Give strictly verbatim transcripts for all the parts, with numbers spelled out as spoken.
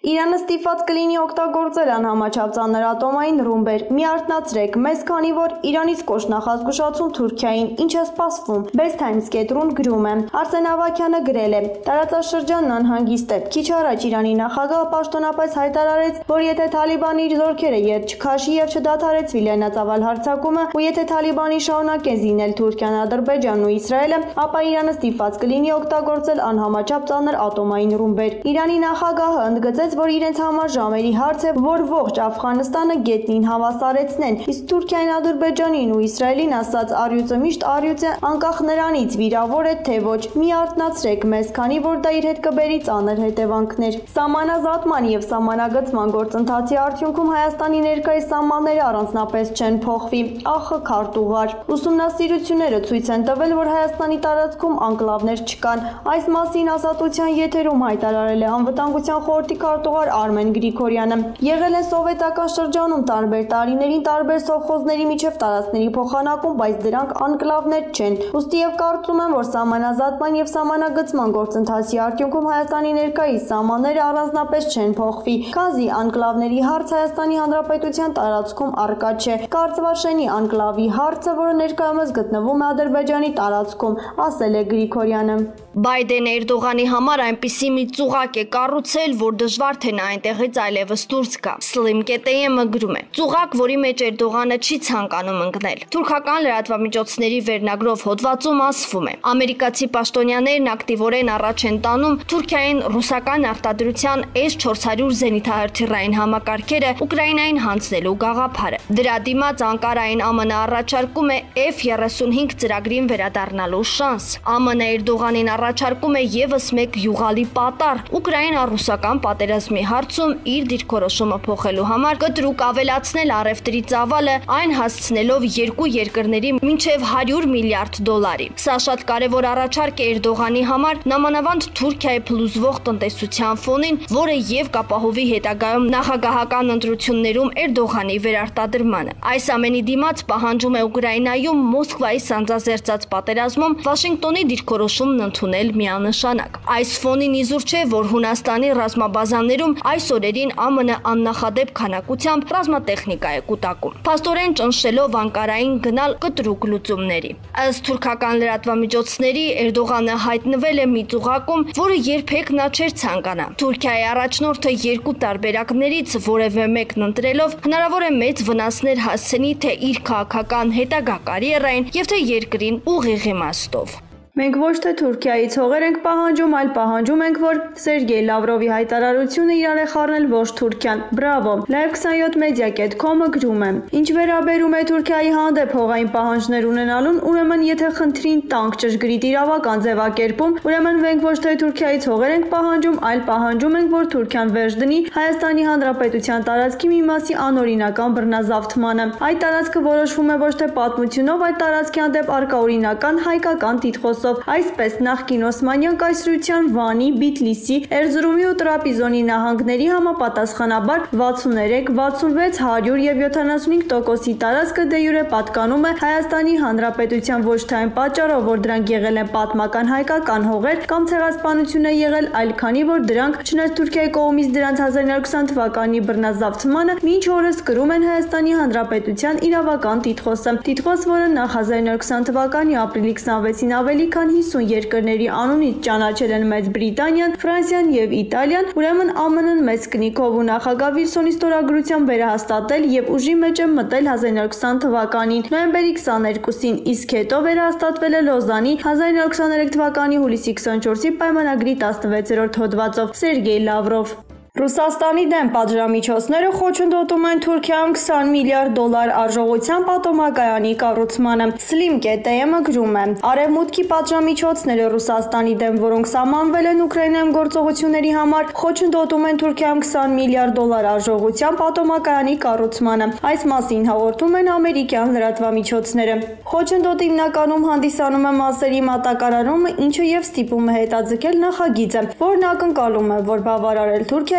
Իրանը ստիպված կլինի օգտագործել անհամաչափ ծանր ատոմային ռումբեր։ Մի արթնացրեք մեզ, քանի որ Իրանից կոշտ նախազգուշացում Թուրքիային, ինչ է սպասվում։ Best Times կետրոն գրում է։ Արսեն Ավագյանը գրել է. Տարածաշրջանն անհանգիստ է։ Քիչ առաջ Իրանի նախագահը պաշտոնապես հայտարարեց, որ եթե Թալիբանը իր զորքերը ետ չքաշի եւ չդադարեցվի լայնածավալ հարձակումը, ու եթե Թալիբանի շարունակեն զինել Թուրքիան, Ադրբեջանն ու Իսրայելը, ապա Իրանը ստիպված կլինի օգտագործել անհամաչափ ծանր ատոմային ռումբեր։ Իրանի նախագահը ընդգծեց, որ իրենց համար ժամերի հարց է, որ ողջ Աֆղանստանը գետնին հավասարեցնեն, իսկ Թուրքիային, Ադրբեջանին ու Իսրայելին ասած առյուծը միշտ առյուծ է, անկախ նրանից վիրավոր է թե ոչ։ Մի արթնացրեք մեզ, քանի որ դա իր հետ կբերի ծանր հետևանքներ։ Սահմանազատման եւ սահմանագծման գործընթացի արդյունքում Հայաստանի ներկայիս սահմանները առանձնապես չեն փոխվի։ ԱԽ քարտուղար։ Ուսումնասիրությունները ցույց են տվել, որ Հայաստանի տարածքում անկլավներ չկան։ Այս մասին Ազատության եթերում հայտարարել է Անվտանգության խորհրդի քարտուղար Արմեն Գրիգորյանը։ Եղել է սովետական շրջանում տարբեր տարիներին տարբեր սովխոզների միջև տարածքների փոխանակում, բայց դրանք անկլավներ չեն։ Ուստի եւ կարծում եմ, որ սահմանազատման եւ սահմանագծման գործընթացի արդյունքում Հայաստանի ներկայիս սահմանները առանձնապես չեն փոխվի, քանզի անկլավների հարց Հայաստանի Հանրապետության տարածքում առկա չէ։ Կարծվաշենի անկլավի հարցը, որը ներկայումս գտնվում է Ադրբեջանի տարածքում, ասել է Գրիգորյանը։ Բայդեն-Էրդողանի համար այնպիսի մի ծուղակ է կառուցել, որ դժվար թե նա այնտեղից այլևս դուրս գա։ Slim Ketayem-ը գրում է. Ծուղակ, որի մեջ Էրդողանը չի ցանկանում ընկնել։ Թուրքական լրատվամիջոցների վերնագրով հոդվածում ասվում է. ամերիկացի պաշտոնյաներն ակտիվորեն առաջ են տանում Թուրքիային ռուսական արտադրության S չորս հարյուր զենիթահրթիռային համակարգերը Ուկրաինային հանձնելու գաղափարը։ Դրա դիմաց Անկարային ԱՄՆ-ը առաջարկում է F երեսունհինգ ծրագրին վերադառնալու շանս։ ԱՄՆ-ը Էրդողանին առաջարկում է եւս մեկ յուղալի պատառ Ուկրաինա-ռուսական պատերազմի հարցում իր դիրքորոշումը փոխելու համար, կտրուկ ավելացնել առևտրի ծավալը, այն հասցնելով երկու երկրների մինչև հարյուր միլիարդ դոլարի։ Սա շատ կարևոր առաջարկ է Էրդողանի համար, նամանավանդ Թուրքիայի փլուզվող տնտեսության ֆոնին, որը եւ կապահովի հետագայում նախագահական ընտրություններում Էրդողանի վերարտադրմանը։ Այս ամենի դիմաց պահանջում է Ուկրաինայում Մոսկվայի սանձազերծած պատերազմում Վաշինգտոնի դիրքորոշումն ընդունել միանշանակ։ Այս ֆոնին իզուր չէ, որ Հունաստանի ռազմաբազաներում այս օրերին ԱՄՆ աննախադեպ քանակությամբ ռազմատեխնիկա է կուտակում, փաստորեն ճնշելով Անկարային գնալ կտրուկ լուծումների։ Ըստ թուրքական լրատվամիջոցների Էրդողանը հայտնվել է մի ծուղակում, որը երբեք նա չէր ցանկանա։ Թուրքիայի առաջնորդը երկու տարբերակներից որևէ մեկն ընտրելով հնարավոր է մեծ վնասներ հասցնի թե իր քաղաքական հետագա կարիերային եւ թե երկրին ուղիղ իմաստով։ Մենք ոչ թե Թուրքիայից հողեր ենք պահանջում, այլ պահանջում ենք, որ Սերգեյ Լավրովի հայտարարությունը իրար է խառնել ոչ Թուրքիան։ Բրավո։ Live twenty-seven media dot com-ը գրում է. Ինչ վերաբերում է Թուրքիայի հանդեպ հողային պահանջներ ունենալուն, ուրեմն եթե խնդրին տանք ճշգրիտ իրավական ձևակերպում, ուրեմն մենք ոչ թե Թուրքիայից հողեր ենք պահանջում, այլ պահանջում ենք, որ Թուրքիան վերջ դնի Հայաստանի Հանրապետության տարածքի մի մասի անօրինական բռնազավթմանը։ Այդ տարածքը որոշվում է ոչ թե պատմությունով, այլ տարածքի հանդեպ առկա օրինական հայկական տիտղոսով։ Այսպես նախկին Օսմանյան կայսրության Վանի, Բիթլիսի, Էրզրումի ու Տրապիզոնի նահանգների համապատասխանաբար վաթսուններեք, վաթսունվեց, հարյուր եւ յոթանասունհինգ տոկոսի տարածքը դե յուրե պատկանում է Հայաստանի Հանրապետության ոչ թե այն պատճառով, որ դրանք եղել են պատմական հայկական հողեր կամ ցեղասպանություն է եղել, այլ քանի որ դրանք չնայած Թուրքիայի կողմից դրանց one thousand nine hundred twenty թվականի բռնազավթմանը մինչ օրս կրում են Հայաստանի Հանրապետության իրավական տիտղոսը։ Տիտղոս, որը նախ one thousand nine hundred twenty թվականի ապրիլի twenty-sixին ավելի քան հիսուն երկրների անունից ճանաչել են Մեծ Բրիտանիան, Ֆրանսիան եւ Իտալիան, ուրեմն ԱՄՆ-ն մեծ կնիքով ու նախագահ Վիլսոնի ստորագրությամբ վերահաստատել եւ ուժի մեջ է մտել one thousand nine hundred twenty թվականին նոյեմբերի twenty-second-ին, իսկ հետո վերահաստատվել է Լոզանի one thousand nine hundred twenty-three թվականի հուլիսի twenty-fourth-ի պայմանագրի twenty-seventh հոդվածով։ Սերգեյ Լավրով։ Ռուսաստանի դեմ պատժամիջոցները խոչընդոտում են Թուրքիայում twenty միլիարդ դոլար արժողությամբ պատոմակայանի կառուցմանը։ Slim Ketayem-ը գրում է. Արևմուտքի պատժամիջոցները Ռուսաստանի դեմ, որոնք սահմանվել են Ուկրաինայում գործողությունների համար, խոչընդոտում են Թուրքիայում twenty միլիարդ դոլար արժողությամբ պատոմակայանի կառուցմանը։ Այս մասին հաղորդում են ամերիկյան լրատվամիջոցները։ Խոչընդոտը հիմնականում հանդիսանում է մասերի մատակարարումը, ինչը եւ ստիպում է հետաձգել նախագիծը, որն ակնկալում է, որ բավարարել Թուրքիայի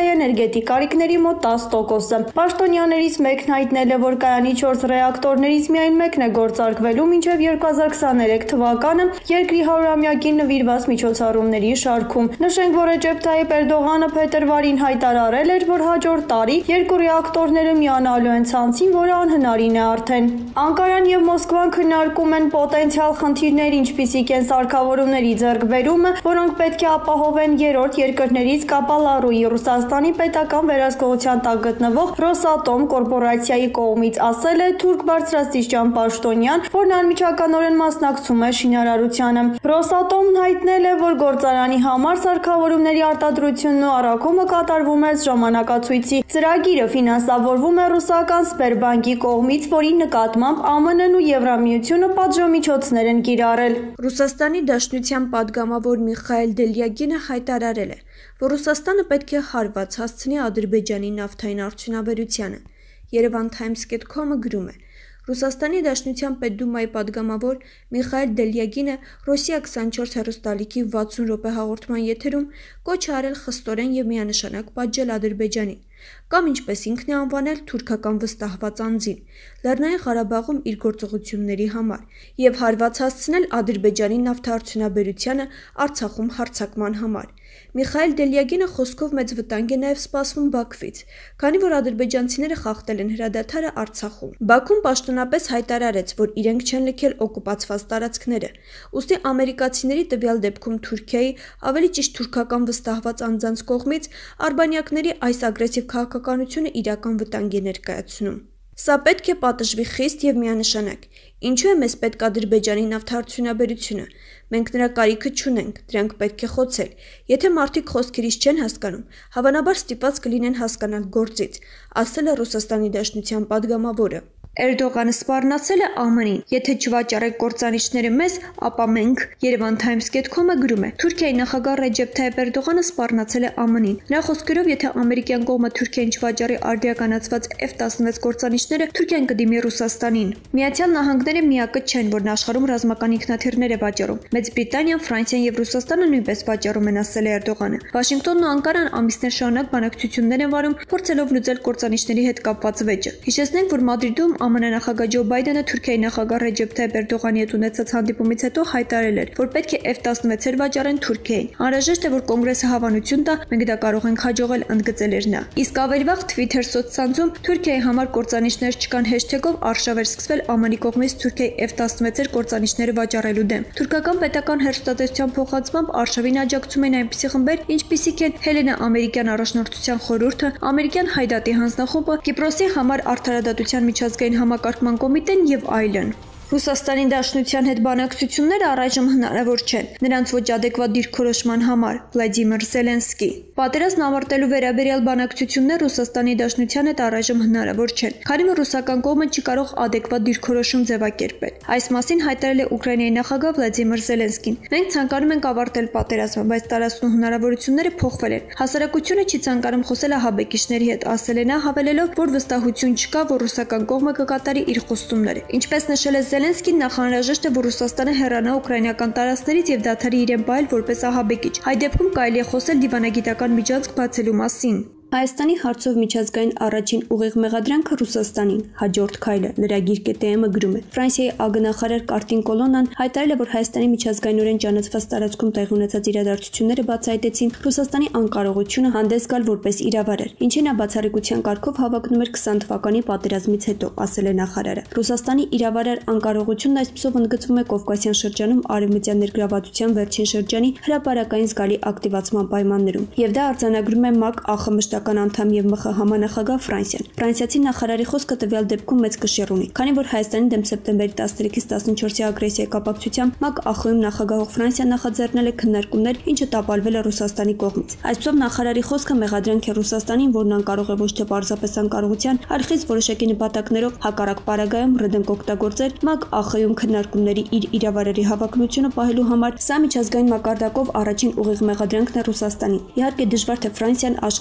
էներգետիկ կարիքների մոտ տասը տոկոսը։ Պաշտոնյաներից մեկն հայտնել է, որ կայանի չորս ռեակտորներից միայն մեկն է գործարկվելու մինչև երկու հազար քսաներեք թվականը երկրի հարյուրամյակին նվիրված միջոցառումների շարքում։ Նշենք, որ Ռեջեփ Թայիփ Էրդողանը փետրվարին հայտարարել էր, որ հաջորդ տարի երկու ռեակտորները միանալու են ցանցին, որը անհնարին է արդեն։ Անկարան եւ Մոսկվան քննարկում են պոտենցիալ խնդիրներ, ինչպիսիք են սարքավորումների ձեռքբերումը, որոնք պետք է ապահովեն երրորդ երկրներից Կապալառուի Ռուսաստանի պետական վերահսկողության տակ գտնվող Ռոսատոմ կորպորացիայի կողմից, ասել է թուրք բարձրաստիճան պաշտոնյան, որն անմիջականորեն մասնակցում է շինարարությանը։ Ռոսատոմն հայտնել է, որ գործարանի համար սարքավորումների արտադրությունն ու առաքումը կատարվում է ժամանակացույցի։ Ծրագիրը ֆինանսավորվում է ռուսական Սբերբանկի կողմից, որի նկատմամբ ԱՄՆ-ն ու Եվրամիությունը պատժամիջոցներ են կիրառել։ Ռուսաստանի Դաշնության պատգամավոր Միխայել Դելյագինը հայտարարել է, որ Ռուսաստանը պետք է հարված հասցնի Ադրբեջանի նավթային արդյունաբերությանը։ Yerevan Times dot com-ը գրում է. Ռուսաստանի Դաշնության Պետդումայի պատգամավոր Միխայել Դելյագինը Ռոսիա քսանչորս հեռուստալիքի վաթսուն րոպե հաղորդման եթերում կոչ է արել խստորեն եւ միանշանակ պատժել Ադրբեջանին, կամ ինչպես ինքն է անվանել թուրքական վստահված անձին, Լեռնային Ղարաբաղում իր գործողությունների համար եւ հարված հասցնել Ադրբեջանի նավթարդյունաբերությանը Արցախում հարձակման համար։ Միխայել Դելյագինը խոսքով մեծ վտանգ է նաև սպասվում Բաքվից, քանի որ ադրբեջանցիները խախտել են հրադադարը Արցախում։ Բաքուն պաշտոնապես հայտարարեց, որ իրենք չեն լքել օկուպացված տարածքները, ուստի ամերիկացիների տվյալ դեպքում Թուրքիայի, ավելի ճիշտ թուրքական վստահված անձանց կողմից արբանյակների այս ագրեսիվ քաղաքականությունը իրական վտանգ է ներկայացնում։ Սա պետք է պատժվի խիստ եւ միանշանակ։ Ինչու է մեզ պետք Ադրբեջանի նավթարդյունաբերությունը։ Մենք նրա կարիքը չունենք, դրանք պետք է խոցել։ Եթե մարդիկ խոսքերից չեն հասկանում, հավանաբար ստիպված կլինեն հասկանալ գործից, ասել է Ռուսաստանի Դաշնության պատգամավորը։ Էրդողանը սպառնացել է ԱՄՆ-ին. Եթե չվաճառեք կործանիչները մեզ, ապա մենք, Yerevan Times dot com-ը գրում է, Թուրքիայի նախագահ Ռեջեփ Թայիփ Էրդողանը սպառնացել է ԱՄՆ-ին։ Նրա խոսքերով, եթե ամերիկյան կողմը Թուրքիային չվաճառի արդիականացված F տասնվեց կործանիչները, Թուրքիան կդիմի Ռուսաստանին։ Միացյալ Նահանգները միակը չեն, որն աշխարհում ռազմական ինքնաթիռներ է վաճառում։ Մեծ Բրիտանիան, Ֆրանսիան եւ Ռուսաստանը նույնպես վաճառում են, ասել է Էրդողանը։ Վաշինգտոնն ու Անկարան ամիսներ շարունակ բանակցություններ են վարում, փորձելով լուծել կործանիչների հետ կապված վեճը։ Հիշեցնենք, որ Մադրիդում ԱՄՆ նախագահ Ջո Բայդենը Թուրքիայի նախագահ Ռեջեփ Թայիփ Էրդողանի հետ ունեցած հանդիպումից հետո հայտարարել էր, որ պետք է F տասնվեցեր վաճառեն Թուրքիային։ Անհրաժեշտ է, որ կոնգրեսը հավանություն տա, մենք դա կարող ենք հաջողել, ընդգծել էր նա։ Իսկ ավերվաղ Twitter սոցցանցում Թուրքիայի համար կործանիչներ չկան հեշթեգով արշավ էր սկսվել ԱՄՆ-ի կողմից Թուրքիայի F տասնվեցեր կործանիչները վաճառելու դեմ։ Թուրքական պետական հեռուստատեսության փոխանցմամբ արշավին աջակցում են այնպիսի խմբեր, ինչպիսիք են Հելենա ամերիկյան առաջնորդության խորհուրդը, ամերիկյան Հայդատի հանձնախումբը, Կիպրոսի համար արդարադատության միջազգային համակարգման կոմիտեն եւ այլն։ Ռուսաստանի Դաշնության հետ բանակցությունները առայժմ հնարավոր չեն, նրանց ոչ ադեկվատ դիրքորոշման համար, Վլադիմիր Զելենսկի։ Պատերազմն ավարտելու վերաբերյալ բանակցություններ Ռուսաստանի Դաշնության հետ առայժմ հնարավոր չեն, քանի որ ռուսական կողմը չի կարող ադեկվատ դիրքորոշում ձևակերպել։ Այս մասին հայտարարել է Ուկրաինայի նախագահ Վլադիմիր Զելենսկին։ Մենք ցանկանում ենք ավարտել պատերազմը, բայց տարածքն ու հնարավորությունները փոխվել են։ Հասարակությունը չի ցանկանում խոսել ահաբեկիչների հետ, ասել է նա, հավելելով, որ վստահություն չկա, որ ռուսական կողմը կկատարի իր խոստումները։ Ինչպես նշել է Զելենսկին, նախանրաժեշտ է, որ Ռուսաստանը հեռանա ուկրաինական տարածքներից եւ դադարի իրեն բայել որպես ահաբեկիչ։ Այդ դեպքում կարելի է խոսել դիվանագիտական միջանցք բացելու մասին։ Հայաստանի հարցով միջազգային առաջին ուղիղ մեղադրանքը Ռուսաստանին, հաջորդ քայլը, լրագիր կետ է էմ-ը գրում է։ Ֆրանսիայի ագնախարար Կարտին Կոլոննան հայտարարել է, որ Հայաստանի միջազգայինորեն ճանաչված տարածքում տեղի ունեցած իրադարձությունները բացահայտեցին Ռուսաստանի անկարողությունը հանդես գալ որպես իրավարար, ինչին նա բացառիկության կարգով հավակնում էր քսան թվականի պատերազմից հետո, ասել է նախարարը։ Ռուսաստանի իրավարար անկարողությունն այսպիսով ընդգծվում է Կովկասյան շրջանում արևմտյան ներգրավվածության վերջին շրջանի հրապարակային զգալի ակտիվացման պայմաններում, եւ դա արձանագրում է ՄԱԿ ԱԽՄՇՏ անդամ եւ ՄԽ համանախագահ Ֆրանսիան։ Ֆրանսիացի նախարարի խոսքը տվյալ դեպքում մեծ կշիռ ունի, քանի որ Հայաստանի դեմ սեպտեմբերի տասներեքից տասնչորսի ագրեսիայի կապակցությամբ ՄԱԿ ԱԽ-ում նախագահող Ֆրանսիան նախաձեռնել է քննարկումներ, ինչը տապալվել է Ռուսաստանի կողմից։ Այսպիսով նախարարի խոսքը մեղադրանք է Ռուսաստանին, որն անկարող է ոչ թե պարզապես անկարողության, այլ խիստ որոշակի նպատակներով հակառակ պարագայում ռդնք օգտագործել ՄԱԿ ԱԽ-ում քննարկումների իր իրավարարի հավակնությունը պահելու համար։ Սա միջազգային մակարդակով առաջին ուղիղ մեղադրանքն է Ռուսաստանին։ Իհարկե դժվար թե Ֆրանսիան աշխարհի այլ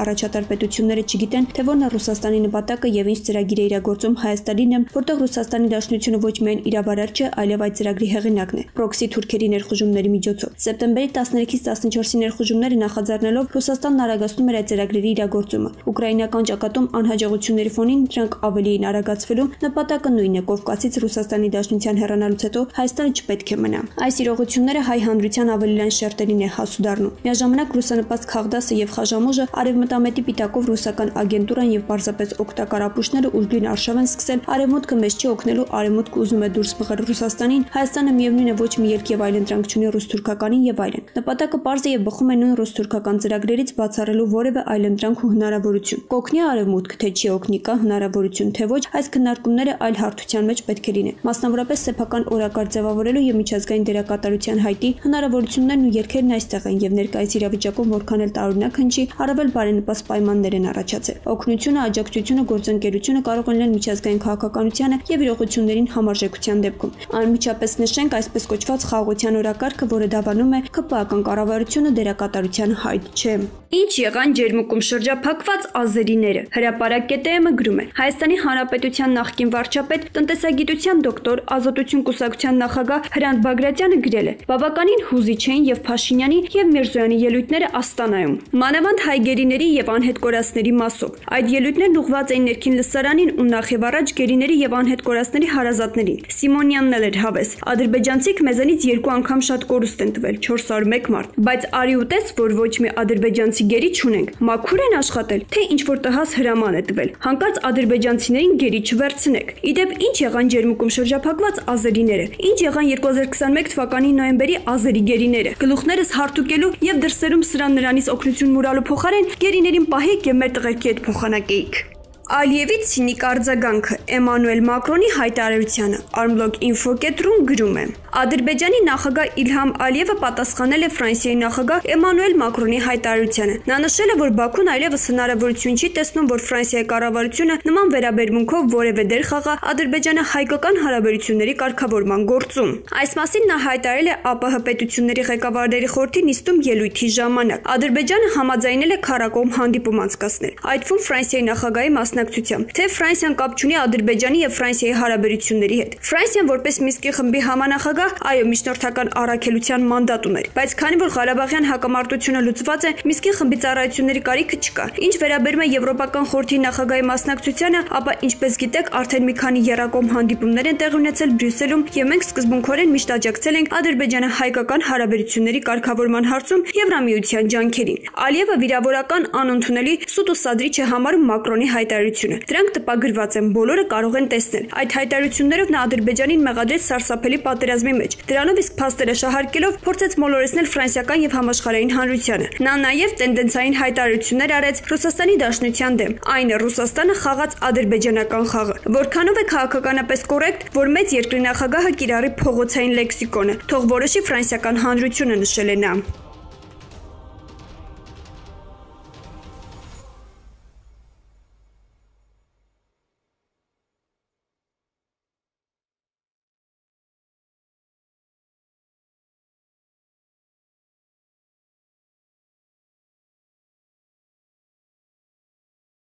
առաջատար պետությունները չգիտեն, թե որն է Ռուսաստանի նպատակը եւ ինչ ծրագիր է իրագործում Հայաստանի դեմ, որտեղ Ռուսաստանի Դաշնությունը ոչ միայն իրավարար չէ, այլև այդ ծրագրի հեղինակն է։ Պրոքսի թուրքերի ներխուժումների միջոցով։ Սեպտեմբերի տասներեքից տասնչորսի ներխուժումները նախաձեռնելով Ռուսաստանն արագացնում էր այդ ծրագրերի իրագործումը։ Ուկրաինական ճակատում անհաջողությունների ֆոնին դրանք ավելի էին արագացվելու, նպատակը նույնն է՝ Կովկասից Ռուսաստանի Դաշնության հեռանալուց հետո Հայաստանը չպետք է մնա։ Այս իրողությունները հայ հանրության ավելի լայն շերտերին է հասու դառնում։ Միաժամանակ ռուսանպաստ Խաղդասը եւ Խաժամուժը արևմտամետի պիտակով ռուսական ագենտուրան եւ պարզապես օգտակար ապուշները ուժգին արշավ են սկսել արևմուտքը մեզ չի օգնելու, արևմուտքը ուզում է դուրս բղել Ռուսաստանին, Հայաստանը միևնույն է ոչ մի ելք եւ այլընտրանք չունի ռուս-թուրքականին եւ այլն։ Նպատակը պարզ է եւ բխում է նույն ռուս-թուրքական ծրագրերից բացառելու որևէ այլընտրանք ու հնարավորություն։ Կօգնի արևմուտքը, թե չի օգնի, կա հնարավորություն, թե ոչ, այս քննարկումները այլ հարթության մեջ պետք է լինեն։ Մասնավորապես սեփական օրակարգ ձևավորելու եւ միջազգային դերակատարության հայտի հնարավորություններն ու երկերն այստեղ են եւ ներկայիս իրավիճակում որքան էլ տարօրինակ հնչի, առավել բարենպաստ պայմաններ են առաջացել։ Օգնությունը, աջակցությունը, գործընկերությունը կարող են լինել միջազգային քաղաքականությանը եւ իրողություններին համարժեքության դեպքում։ Անմիջապես նշենք այսպես կոչված խաղաղության օրակարգը, որը դավանում է ԿՊԱ-ական կառավարությունը դերակատարության հայտ չէ։ Ինչ եղան ջերմուկում շրջափակված ազերիները։ Հրապարակ կե տե էմ-ը գրում է. Հայաստանի Հանրապետության նախկին վարչապետ, տնտեսագիտության դոկտոր, ազատություն կուսակցության նախագահ Հրանտ Բագրատյանը գրել է. Բավականին հուզիչ էին եւ Փաշինյանի եւ Միրզոյանի ելույթները Աստանայում։ Մանավանդ հայ գերիների եւ անհետ կորածների մասով։ Այդ ելույթներն ուղղված էին ներքին լսարանին ու նախ եւ առաջ գերիների եւ անհետ կորածների հարազատներին։ Սիմոնյանն էլ էր հավես։ Ադրբեջանցիք մեզանից երկու անգամ շատ կորուստ են տվել, չորսորը մեկ մարդ։ Բայց արի ու տես, որ ոչ մի ադրբեջանցի գերի չունենք։ Մաքուր են աշխատել, թե ինչ որ տհաս հրաման է տվել։ Հանկարծ ադրբեջանցիներին գերի չվերցնեք։ Իդեպ ինչ եղան ջերմուկում շրջափակված ազերիները։ Ինչ եղան երկու հազար քսաներեք թվականի նոյեմբերի ազերի գերիները։ Գլուխներս հարթուկելու եւ դրսերում սրան նրանից օգնություն մուրալու փոխարեն գերիներին պահեք եւ մեր տղերքի հետ փոխանակեիք։ Ալիևից ցինիկ արձագանքը Էմանուել Մակրոնի հայտարարությանը Armlog Info.ru-ն գրում է. Ադրբեջանի նախագահ Իլհամ Ալիևը պատասխանել է Ֆրանսիայի նախագահ Էմանուել Մակրոնի հայտարարությանը։ Նա նշել է, որ Բաքուն այլևս հնարավորություն չի տեսնում, որ Ֆրանսիայի կառավարությունը նման վերաբերմունքով որևէ դեր խաղա ադրբեջանա-հայկական հարաբերությունների կարգավորման գործում։ Այս մասին նա հայտարարել է ԱՊՀ պետությունների ղեկավարների խորհրդի նիստում ելույթի ժամանակ։ Ադրբեջանը համաձայնել է քառակողմ հանդիպում անցկացնել, այդ թվում Ֆրանսիայի նախագահի մասնակցությամբ, թե Ֆրանսիան կապ չունի Ադրբեջանի եւ Ֆրանսիայի հարաբերությունների հետ։ Ֆրանսիան որպես Մինսկի խմբի համանախագահ, այո, միջնորդական առաքելության մանդատ ուներ, բայց քանի որ Ղարաբաղյան հակամարտությունը լուծված է, Մինսկի խմբի ծառայությունների կարիքը չկա։ Ինչ վերաբերում է Եվրոպական խորհրդի նախագահի մասնակցությանը, ապա ինչպես գիտեք, արդեն մի քանի եռակողմ հանդիպումներ են տեղի ունեցել Բրյուսելում եւ մենք սկզբունքորեն միշտ աջակցել ենք ադրբեջանա-հայկական հարաբերությունների կարգավորման հարցում Եվրամիության ջանքերին։ Ալիևը վիրավորական, անընդունելի, սուտ ու սադրիչ է համարում Մակրոնի հայտարարությունը։ Դրանք տպագրված են, բոլորը կարող են տեսնել։ Այդ հայտարարություններով նա Ադրբեջանին մեղադրեց սարսափելի պատերազմի մեջ։ Դրանով իսկ փաստերը շահարկելով փորձեց մոլորեցնել ֆրանսիական եւ համաշխարհային հանրությանը։ Նա նաեւ տենդենսային հայտարարություններ արեց Ռուսաստանի Դաշնության դեմ։ Այն է Ռուսաստանը խաղաց ադրբեջանական խաղը։ Որքանով է քաղաքականապես կոռեկտ, որ մեծ երկրի նախագահը կիրառի փողոցային լեքսիկոնը, թող որոշի ֆրանսիական հանրությունը, նշել է նա։